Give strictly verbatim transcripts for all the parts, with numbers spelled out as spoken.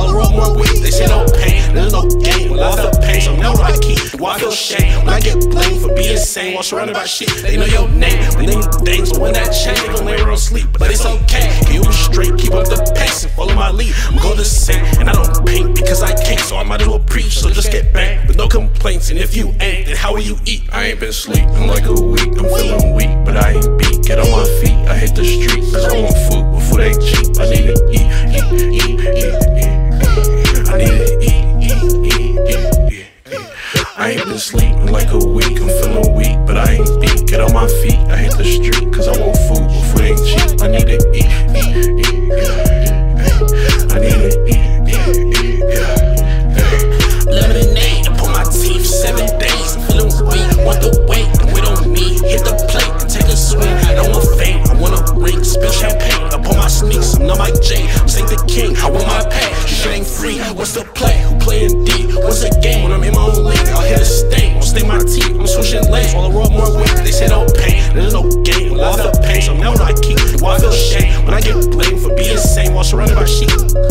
All the world more weak, they say no pain, there's no gain. Well, I feel pain, so now I keep. Why I feel shame when I get blamed for being sane while surrounded by shit. They know your name, they name things, but when that change, they gon' lay around sleep. But it's okay, keep it straight, keep up the pace and follow my lead. I'm going to sing, and I don't paint because I can't, so I might as well preach. So just get banged with no complaints, and if you ain't, then how will you eat? I ain't been sleeping like a week, I'm feeling weak, but I ain't beat. Get on my feet, I hit the street, cause I want food, but food ain't cheap. I need to eat, eat, eat, eat, eat. I need to eat, eat, eat, eat, eat. I ain't been sleeping like a week, I'm feeling weak, but I ain't beat. Get on my feet, I hit the street, cause I want food, but food ain't cheap. I need to eat, eat, eat, eat. I need to eat, eat, eat, eat. Lemonade, I pull my teeth, seven days, I'm feeling weak. Want the weight, and we don't need. Hit the plate and take a swing. I don't want fame, I want a ring, spill champagne. I pull my sneaks, I'm not Mike J, I'm Saint the King. I want my pay, shit ain't free. What's the play? Who playing D? What's the game? When I'm in my own league, I'll hit a stain, I'll stain my teeth. I'm switching lanes, while the world more weak. They say no pain, there's no gain. Well, I feel pain, so now I keep. Why I feel shame when I get blamed for being sane while surrounded by sheep.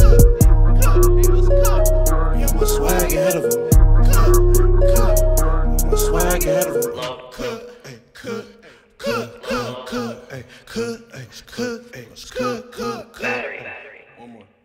Yeah, my swag ahead of him. My swag ahead of him. Cut, ay, cut, cut, cut, cut, ay, cut, ay, cut, ay, cut, cut, cut. Battery, battery. One more.